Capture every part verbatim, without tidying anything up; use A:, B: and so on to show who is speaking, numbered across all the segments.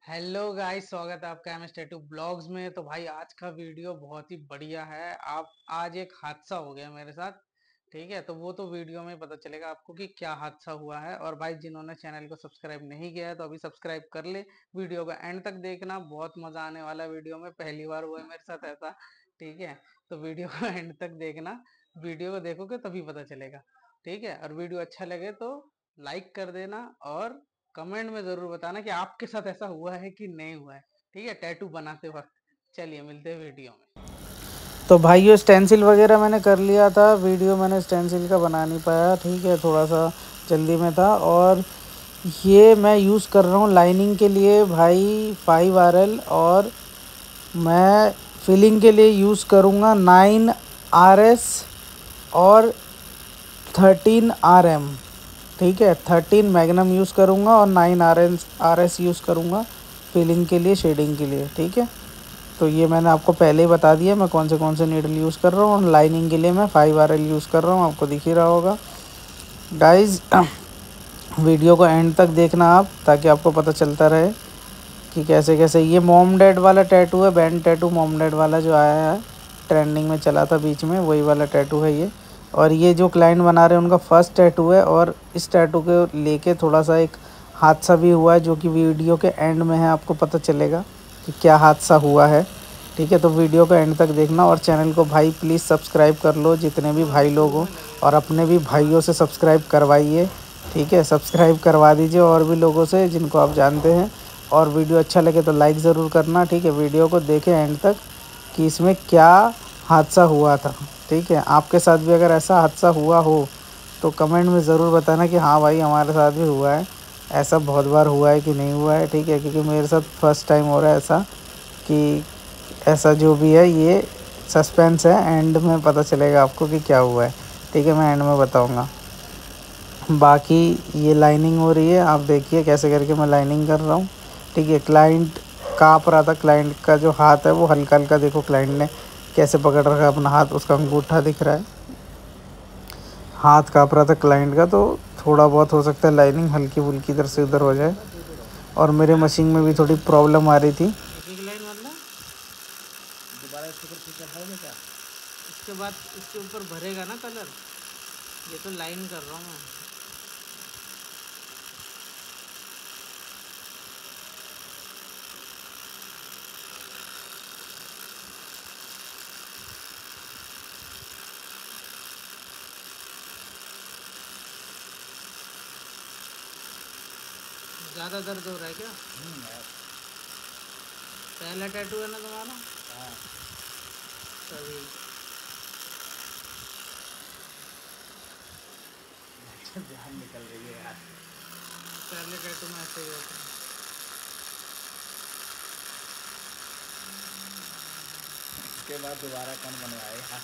A: Hello guys, स्वागत है आपका एम एस टैटू ब्लॉग्स में। तो भाई आज का वीडियो बहुत ही बढ़िया है। आप आज एक हादसा हो गया मेरे साथ, ठीक है। तो वो तो वीडियो में पता चलेगा आपको कि क्या हादसा हुआ है। और भाई जिन्होंने चैनल को सब्सक्राइब नहीं किया है तो अभी सब्सक्राइब कर ले। वीडियो का एंड तक देखना, बहुत मजा आने वाला है वीडियो में। पहली बार हुआ है मेरे साथ ऐसा, ठीक है। तो वीडियो का एंड तक देखना, वीडियो को देखोगे तभी पता चलेगा, ठीक है। और वीडियो अच्छा लगे तो लाइक कर देना और कमेंट में जरूर बताना कि आपके साथ ऐसा हुआ है कि नहीं हुआ है, ठीक है, टैटू बनाते वक्त। चलिए मिलते हैं वीडियो में।
B: तो भाइयों स्टेंसिल वगैरह मैंने कर लिया था। वीडियो मैंने स्टेंसिल का बना नहीं पाया, ठीक है, थोड़ा सा जल्दी में था। और ये मैं यूज़ कर रहा हूँ लाइनिंग के लिए भाई फाइव आर एल, और मैं फिलिंग के लिए यूज़ करूँगा नाइन आर एस और थर्टीन आर एम, ठीक है। थर्टीन मैग्नम यूज़ करूँगा और nine R S R S use करूँगा फिलिंग के लिए, शेडिंग के लिए, ठीक है। तो ये मैंने आपको पहले ही बता दिया मैं कौन से कौन से नीडल यूज़ कर रहा हूँ। और लाइनिंग के लिए मैं फाइव आर एल यूज़ कर रहा हूँ, आपको दिख ही रहा होगा गाइज। वीडियो को एंड तक देखना आप, ताकि आपको पता चलता रहे कि कैसे कैसे। ये मॉम डैड वाला टैटू है, बैंड टैटू मॉम डैड वाला जो आया है, ट्रेंडिंग में चला था बीच में, वही वाला टैटू है ये। और ये जो क्लाइंट बना रहे हैं उनका फर्स्ट टैटू है। और इस टैटू को लेके थोड़ा सा एक हादसा भी हुआ है, जो कि वीडियो के एंड में है, आपको पता चलेगा कि क्या हादसा हुआ है, ठीक है। तो वीडियो को एंड तक देखना। और चैनल को भाई प्लीज़ सब्सक्राइब कर लो, जितने भी भाई लोग हों, और अपने भी भाइयों से सब्सक्राइब करवाइए, ठीक है। सब्सक्राइब करवा दीजिए और भी लोगों से जिनको आप जानते हैं। और वीडियो अच्छा लगे तो लाइक ज़रूर करना, ठीक है। वीडियो को देखें एंड तक कि इसमें क्या हादसा हुआ था, ठीक है। आपके साथ भी अगर ऐसा हादसा हुआ हो तो कमेंट में ज़रूर बताना कि हाँ भाई हमारे साथ भी हुआ है। ऐसा बहुत बार हुआ है कि नहीं हुआ है, ठीक है। क्योंकि मेरे साथ फर्स्ट टाइम हो रहा है ऐसा, कि ऐसा जो भी है ये सस्पेंस है, एंड में पता चलेगा आपको कि क्या हुआ है, ठीक है। मैं एंड में बताऊँगा। बाकी ये लाइनिंग हो रही है, आप देखिए कैसे करके मैं लाइनिंग कर रहा हूँ, ठीक है। क्लाइंट काँप रहा था, क्लाइंट का जो हाथ है वो हल्का हल्का, देखो क्लाइंट ने कैसे पकड़ रखा है अपना हाथ, उसका अंगूठा दिख रहा है, हाथ काँप रहा था क्लाइंट का। तो थोड़ा बहुत हो सकता है लाइनिंग हल्की फुल्की इधर से उधर हो जाए। और मेरे मशीन में भी थोड़ी प्रॉब्लम आ रही थी।
A: एक एक लाइन मतलब
B: दोबारा इसके ऊपर खींचा भरोगे क्या?
A: इसके बाद इसके ऊपर भरेगा ना कलर। ये तो लाइन कर रहा हूँ मैं। ज्यादा दर्द हो रहा है क्या? पहला टैटू है ना तुम्हारा?
B: हाँ।
A: तभी।
B: जान निकल रही है यार।
A: पहले टैटू में ऐसे ही होता है।
B: इसके बाद दोबारा कौन बनवाएगा?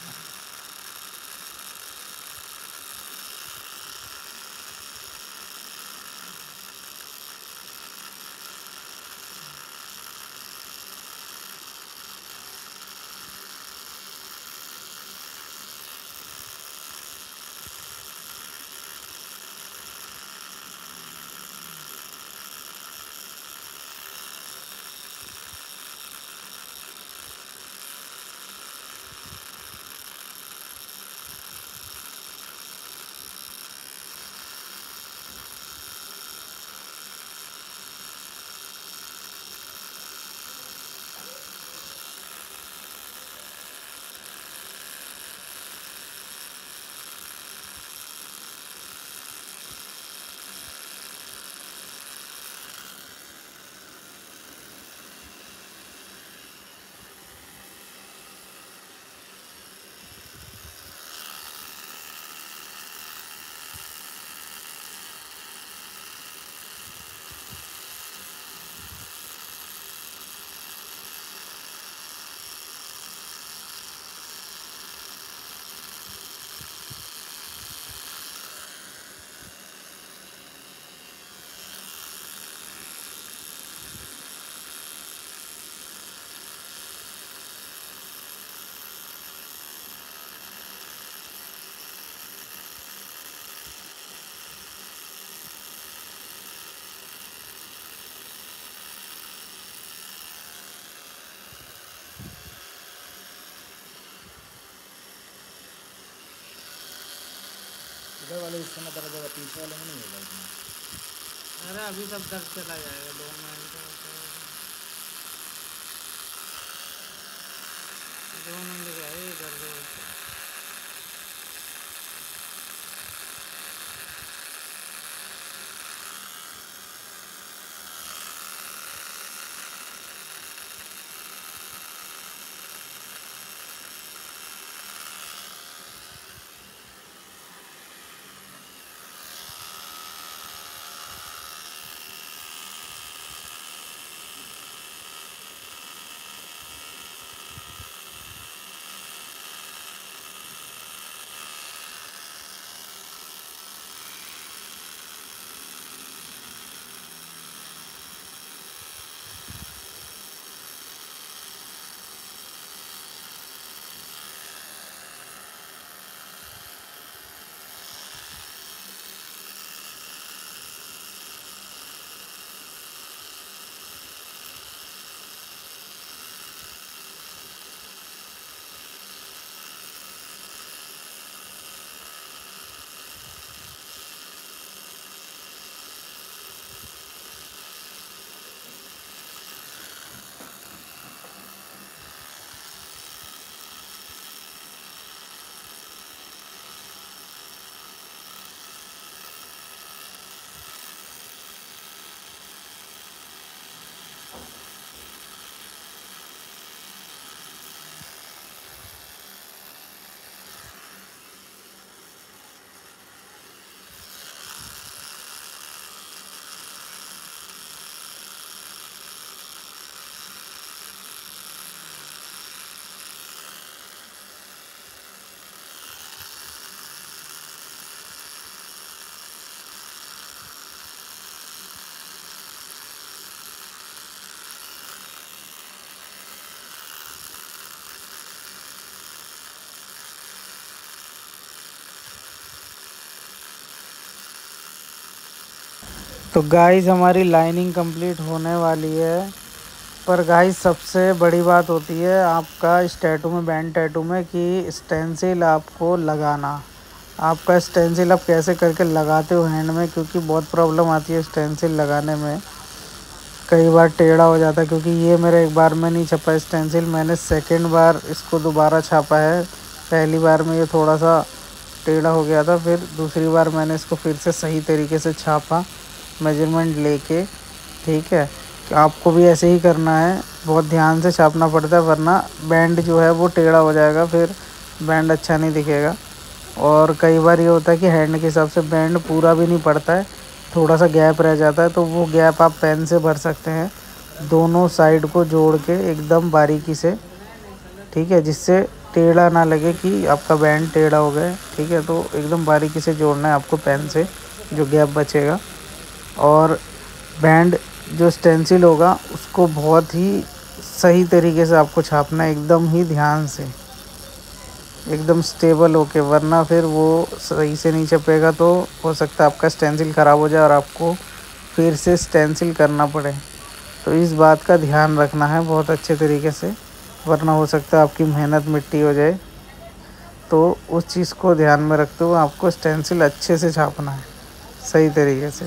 C: इधर वाले हिस्से में दर्द होगा, पीछे वाले में नहीं होगा इतना।
A: अरे अभी सब दर्द चला जाएगा, दो मिनट दो मिनट का है दर्द।
B: तो गाइस हमारी लाइनिंग कंप्लीट होने वाली है। पर गाइस सबसे बड़ी बात होती है आपका इस टैटू में, बैंड टैटू में, कि स्टेंसिल आपको लगाना। आपका स्टेंसिल आप कैसे करके लगाते हो हैंड में, क्योंकि बहुत प्रॉब्लम आती है स्टेंसिल लगाने में। कई बार टेढ़ा हो जाता है, क्योंकि ये मेरा एक बार में नहीं छपा स्टेंसिल, मैंने सेकंड बार इसको दोबारा छापा है। पहली बार में ये थोड़ा सा टेढ़ा हो गया था, फिर दूसरी बार मैंने इसको फिर से सही तरीके से छापा मेजरमेंट लेके। ठीक है, आपको भी ऐसे ही करना है, बहुत ध्यान से छापना पड़ता है, वरना बैंड जो है वो टेढ़ा हो जाएगा, फिर बैंड अच्छा नहीं दिखेगा। और कई बार ये होता है कि हैंड के हिसाब से बैंड पूरा भी नहीं पड़ता है, थोड़ा सा गैप रह जाता है, तो वो गैप आप पेन से भर सकते हैं, दोनों साइड को जोड़ के एकदम बारीकी से। ठीक है, जिससे टेढ़ा ना लगे कि आपका बैंड टेढ़ा हो गया है। ठीक है, तो एकदम बारीकी से जोड़ना है आपको पेन से, जो गैप बचेगा। और बैंड जो स्टेंसिल होगा उसको बहुत ही सही तरीके से आपको छापना है, एकदम ही ध्यान से, एकदम स्टेबल होके, वरना फिर वो सही से नहीं छपेगा, तो हो सकता है आपका स्टेंसिल ख़राब हो जाए और आपको फिर से स्टेंसिल करना पड़े। तो इस बात का ध्यान रखना है बहुत अच्छे तरीके से, वरना हो सकता है आपकी मेहनत मिट्टी हो जाए। तो उस चीज़ को ध्यान में रखते हुए आपको स्टेंसिल अच्छे से छापना है, सही तरीके से।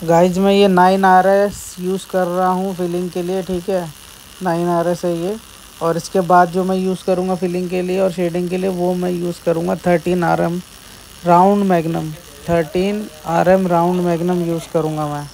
B: गाइज मैं ये नाइन आर एस यूज़ कर रहा हूँ फिलिंग के लिए, ठीक है। नाइन आर एस है ये। और इसके बाद जो मैं यूज़ करूँगा फिलिंग के लिए और शेडिंग के लिए, वो मैं यूज़ करूँगा thirteen R M round magnum. Thirteen R M round magnum use करूँगा मैं।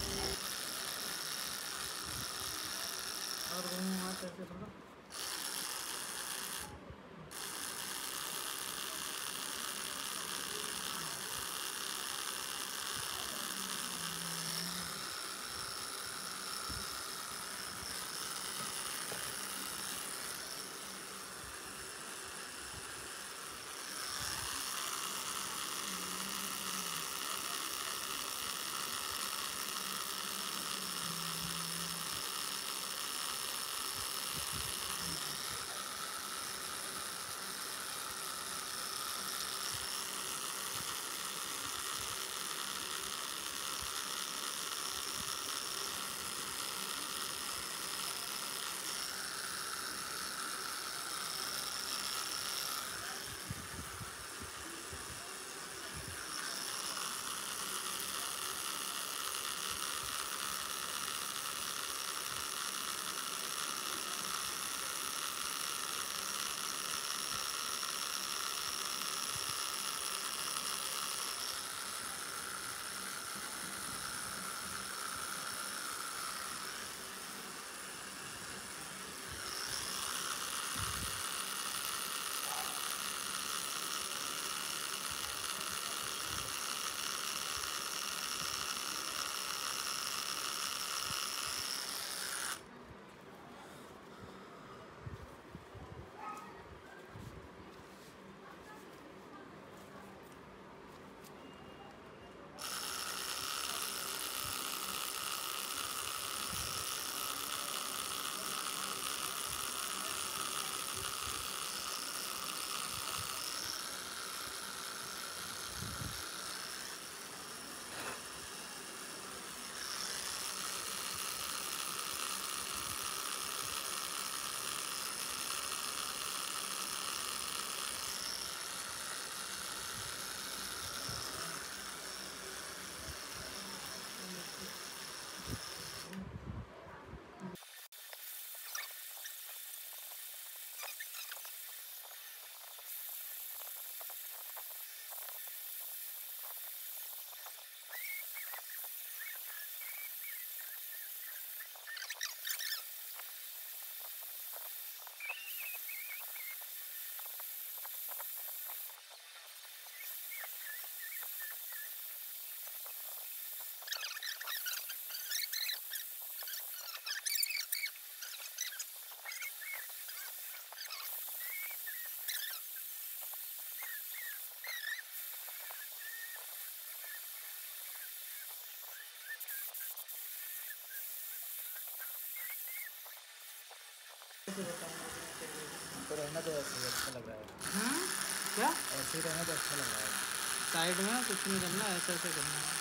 C: तो रहना तो ऐसे ही अच्छा लग रहा है।
B: हाँ क्या
C: ऐसे ही रहना तो अच्छा लग रहा है।
B: साइड में कुछ नहीं करना, ऐसे ऐसे करना है।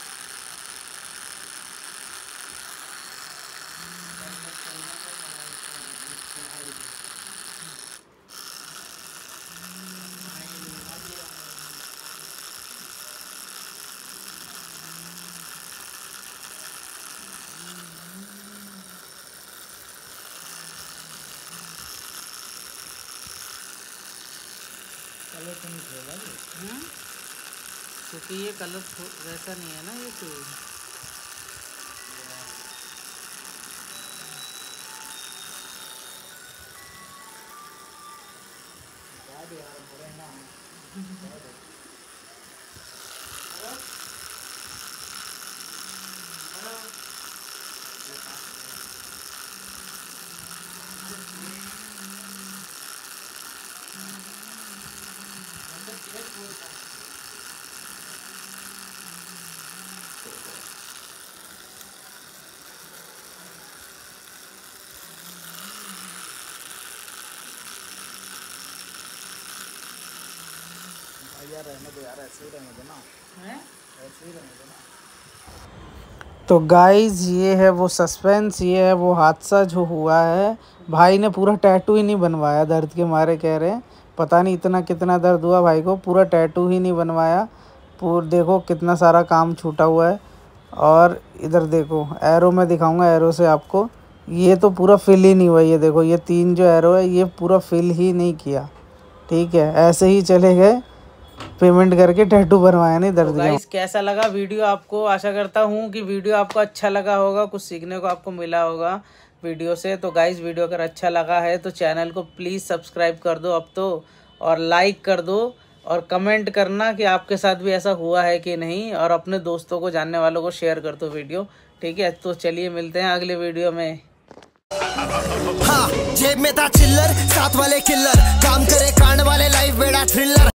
C: कलर तो नहीं छोड़ा ये।
B: हाँ क्योंकि ये कलर वैसा नहीं है ना ये तो।
C: याद है यार, बुरा है ना। यार रहने दो यार, ऐसे ही रहने दो ना,
B: है
C: ऐसे ही रहने दो ना।
B: तो गाइज ये है वो सस्पेंस, ये है वो हादसा जो हुआ है। भाई ने पूरा टैटू ही नहीं बनवाया, दर्द के मारे कह रहे हैं। पता नहीं इतना कितना दर्द हुआ भाई को, पूरा टैटू ही नहीं बनवाया। पूरा देखो कितना सारा काम छूटा हुआ है। और इधर देखो एरो में दिखाऊंगा, एरो से आपको। ये तो पूरा फिल ही नहीं हुआ, ये देखो ये तीन जो एरो है ये पूरा फिल ही नहीं किया, ठीक है। ऐसे ही चले गए, पेमेंट करके टैटू बनवाया नहीं दर्द। गाइस कैसा लगा वीडियो आपको? आशा करता हूँ कि वीडियो आपको अच्छा लगा होगा, कुछ सीखने को आपको मिला होगा वीडियो से। तो गाइस वीडियो अगर अच्छा लगा है तो चैनल को प्लीज़ सब्सक्राइब कर दो अब तो, और लाइक कर दो, और कमेंट करना कि आपके साथ भी ऐसा हुआ है कि नहीं, और अपने दोस्तों को, जानने वालों को शेयर कर दो वीडियो, ठीक है। तो चलिए मिलते हैं अगले वीडियो में।
D: हाँ, जेब में था चिल्लर, साथ वाले किल्लर, काम करे कांड वाले, लाइफ बेड़ा थ्रिलर।